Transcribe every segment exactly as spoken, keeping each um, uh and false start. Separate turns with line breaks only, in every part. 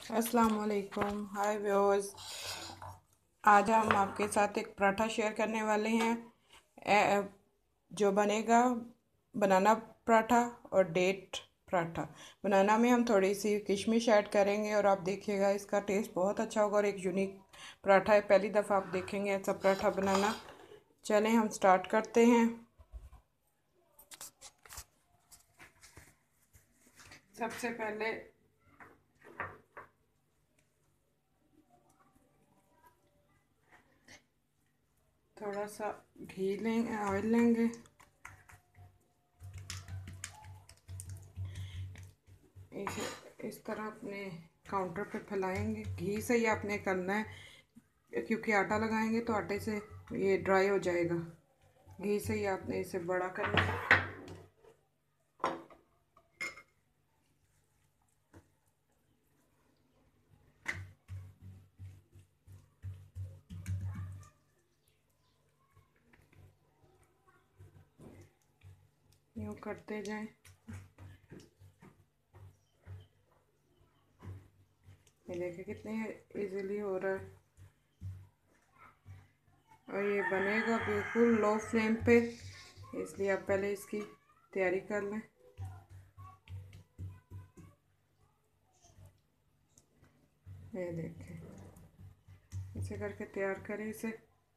अस्सलाम वालेकुम। हाय व्यूअर्स, आज हम आपके साथ एक पराठा शेयर करने वाले हैं ए- जो बनेगा बनाना पराठा और डेट पराठा। बनाना में हम थोड़ी सी किशमिश ऐड करेंगे और आप देखिएगा इसका टेस्ट बहुत अच्छा होगा और एक यूनिक पराठा है। पहली दफ़ा आप देखेंगे ऐसा पराठा बनाना। चलें हम स्टार्ट करते हैं। सबसे पहले थोड़ा सा घी लेंगे, ऑयल लेंगे। इसे इस तरह अपने काउंटर पे फैलाएंगे। घी से ही आपने करना है क्योंकि आटा लगाएंगे तो आटे से ये ड्राई हो जाएगा। घी से ही आपने इसे बड़ा करना है। यूँ करते जाएं। ये देखिए कितने इजीली हो रहा है और ये बनेगा बिल्कुल लो फ्लेम पे, इसलिए आप पहले इसकी तैयारी कर लें। ये देखें, इसे करके तैयार करें इसे।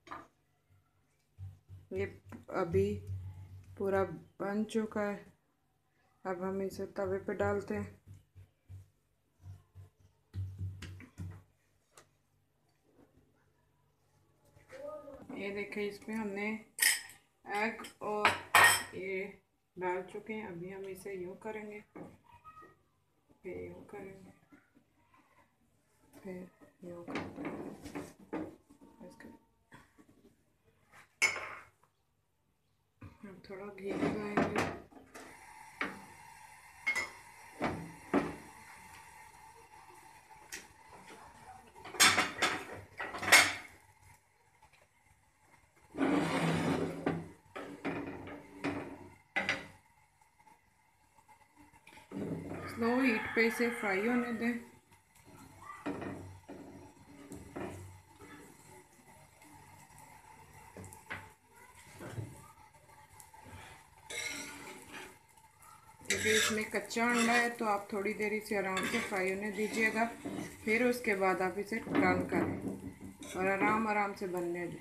ये अभी पूरा बन चुका है। अब हम इसे तवे पे डालते हैं। ये देखें, इसमें हमने एग और ये डाल चुके हैं। अभी हम इसे यूँ करेंगे, फिर यूँ करेंगे, फिर यूँ करेंगे। इसके हम थोड़ा घी लगाएंगे। स्लो हीट पे इसे फ्राई होने दें। क्योंकि इसमें कच्चा अंडा है तो आप थोड़ी देर इसे आराम से फ्राई होने दीजिएगा। फिर उसके बाद आप इसे टर्न करें और आराम आराम से बनने दें।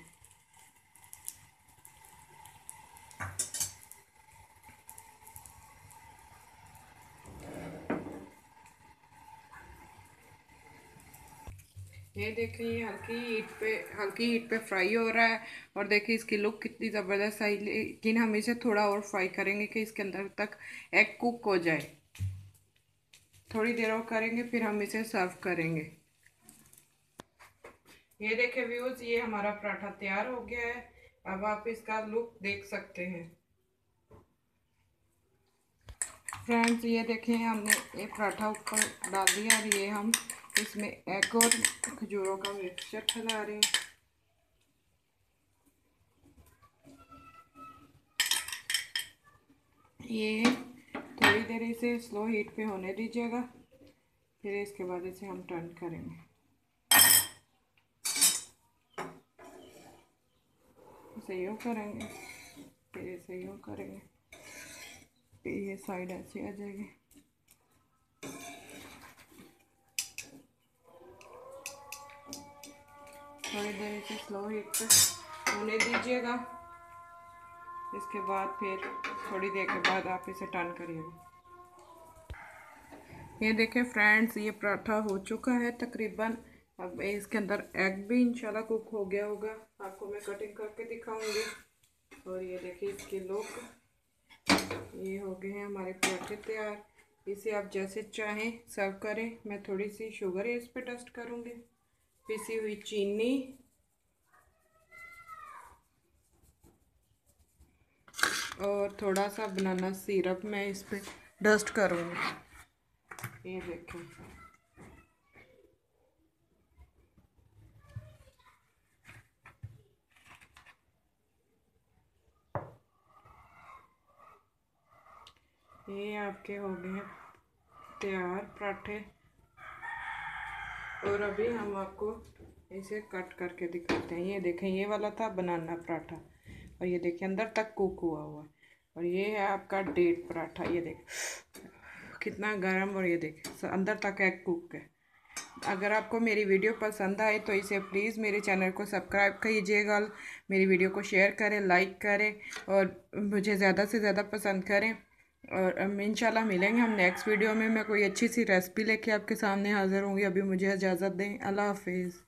ये देखिए हल्की हीट पे हल्की हीट पे फ्राई हो रहा है और देखिए इसकी लुक कितनी ज़बरदस्त आई। लेकिन हम इसे थोड़ा और फ्राई करेंगे कि इसके अंदर तक एग कुक हो जाए। थोड़ी देर और करेंगे, फिर हम इसे सर्व करेंगे। ये देखिए व्यूअर्स, ये हमारा पराठा तैयार हो गया है। अब आप इसका लुक देख सकते हैं। फ्रेंड्स ये देखें, हमने ये पराठा ऊपर डाल दिया और ये हम इसमें एग और खजूरों का मिक्सचर फैला रहे हैं। ये थोड़ी देर इसे स्लो हीट पे होने दीजिएगा, फिर इसके बाद इसे हम टर्न करेंगे। इसे यूँ करेंगे, फिर इसे यूँ करेंगे, फिर ये साइड ऐसे आ जाएगी। थोड़ी देर इसे स्लो हीट पे होने दीजिएगा। इसके बाद फिर थोड़ी देर के बाद आप इसे टर्न करिएगा। ये देखें फ्रेंड्स, ये पराठा हो चुका है तकरीबन। अब इसके अंदर एग भी इंशाल्लाह कुक हो गया होगा। आपको मैं कटिंग करके दिखाऊंगी। और ये देखिए इसकी लुक, ये हो गए हैं हमारे पराठे तैयार। इसे आप जैसे चाहें सर्व करें। मैं थोड़ी सी शुगर इस पे टेस्ट करूंगी, पिसी हुई चीनी और थोड़ा सा बनाना सिरप मैं इस पे डस्ट करूंगी। ये देखें, ये आपके हो गए हैं तैयार पराठे। और अभी हम आपको इसे कट करके दिखाते हैं। ये देखें, ये वाला था बनाना पराठा, और ये देखिए अंदर तक कुक हुआ हुआ है। और ये है आपका डेट पराठा, ये देख कितना गर्म, और ये देखें अंदर तक एग कुक है। अगर आपको मेरी वीडियो पसंद आए तो इसे प्लीज़ मेरे चैनल को सब्सक्राइब कीजिएगा, मेरी वीडियो को शेयर करें, लाइक करें, और मुझे ज़्यादा से ज़्यादा पसंद करें। और इंशाल्लाह मिलेंगे हम नेक्स्ट वीडियो में। मैं कोई अच्छी सी रेसिपी लेके आपके सामने हाज़िर होंगी। अभी मुझे इजाज़त दें। अल्लाह हाफिज़।